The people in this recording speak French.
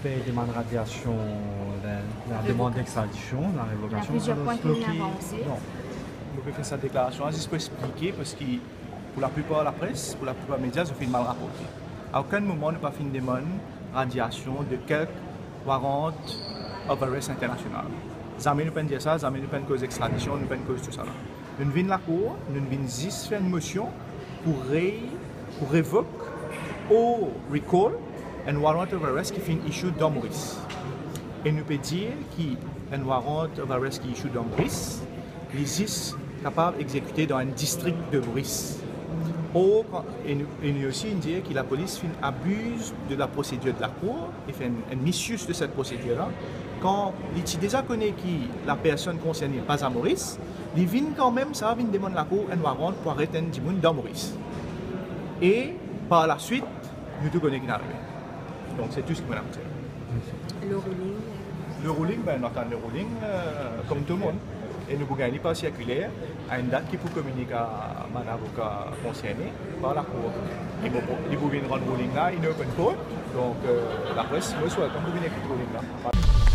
paye demande radiation, la demande d'extradition, la révocation. Il y a plusieurs points qu'il n'a Non. avancé. Nous pouvons faire cette déclaration juste pour expliquer, parce que pour la plupart de la presse, pour la plupart des médias, ils ont fait mal rapporté. À aucun moment, nous pas fait une demande radiation de quelques warrants of arrest international. Jamais nous pouvons dire ça, jamais nous pouvons cause extradition, nous pouvons cause tout ça. Nous venons la cour, nous venons juste faire une motion pour révoquer ou recall un warrant of arrest qui fait issue dans Maurice. Et nous pouvons dire qu'un warrant of arrest qui est issue dans Maurice, il est juste capable d'exécuter dans un district de Maurice. Et nous aussi dire que la police abuse de la procédure de la cour et fait un misuse de cette procédure-là. Quand il déjà connaît que la personne concernée n'est pas à Maurice, il vient quand même, ça vient demander la cour un warrant pour arrêter un monde dans Maurice. Et par la suite, nous tout connaissons qui est arrivé. Donc c'est tout ce que je veux dire. Le ruling. Le ruling, ben, on attend le ruling comme tout le monde. Et nous pouvons gagner par circulaire à une date qui peut communiquer à mon avocat concerné par la cour. Et bon, il peut venir rendre le ruling là, il est open court. Donc la presse me souhaite, comme vous venez écouter le ruling là.